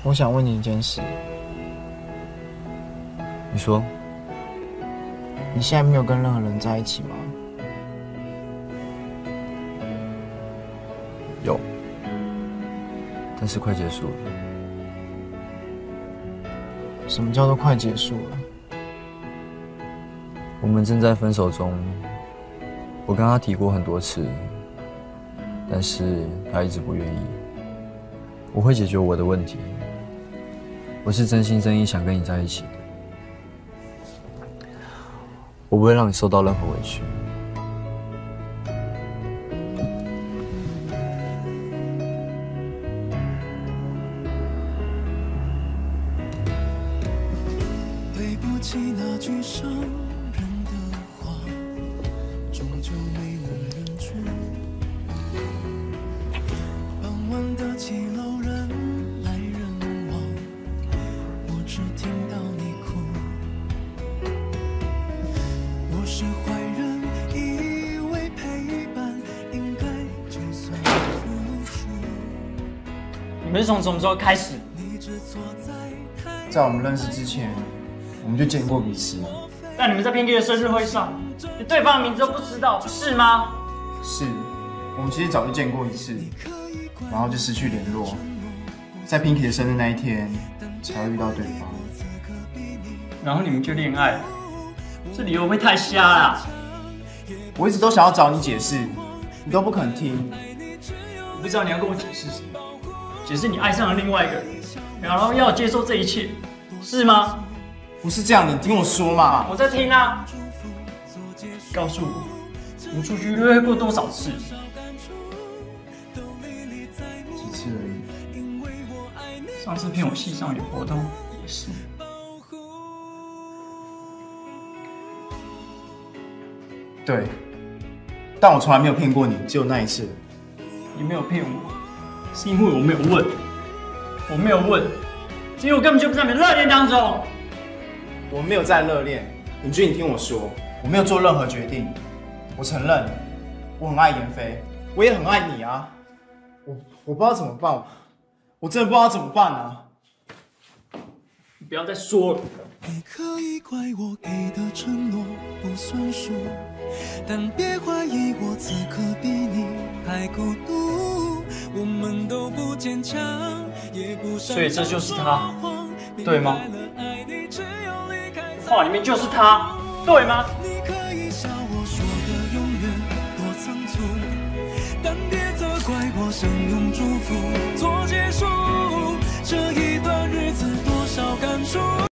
我想问你一件事， 你说， 你现在没有跟任何人在一起吗？ 有，但是快结束了。 什么叫做快结束了？ 我们正在分手中，我跟他提过很多次，但是他一直不愿意。我会解决我的问题，我是真心真意想跟你在一起的，我不会让你受到任何委屈。 对不起那句伤人的话，终究没能忍住。傍晚的骑楼人来人往，我只听到你哭。我是坏人，以为陪伴应该就算付出。 你们是从什么时候开始？ 你只错在我们认识之前，我们就见过彼此。 但你们在 Pinky 的生日会上，连对方的名字都不知道，是吗？ 是，我们其实早就见过一次，然后就失去联络。在 Pinky 的生日那一天，才会遇到对方。 然后你们就恋爱了，这理由会不会太瞎了？ 我一直都想要找你解释，你都不肯听。 我不知道你要跟我解释什么，解释你爱上了另外一个人，然后要我接受这一切，是吗？ 不是这样，你听我说嘛。 我在听啊。告诉我，我们出去约会过多少次？ 几次而已。 上次骗我系上有活动也是。 对，但我从来没有骗过你，只有那一次。 你没有骗我，是因为我没有问，我没有问，是因为我根本就不在你们热恋当中。 我没有在热恋，尹俊，你听我说，我没有做任何决定。我承认，我很爱妍霏，我也很爱你啊。我不知道怎么办，我真的不知道怎么办啊。 你不要再说了。 你可以怪我给的承诺不算数，但别怀疑我此刻比你还孤独。我们都不坚强，也不擅长说谎， 所以这就是他，对吗？话里面就是他，对吗？ 你可以笑我说的永远多仓促，但别责怪我想用祝福做结束。这一段日子多少感触。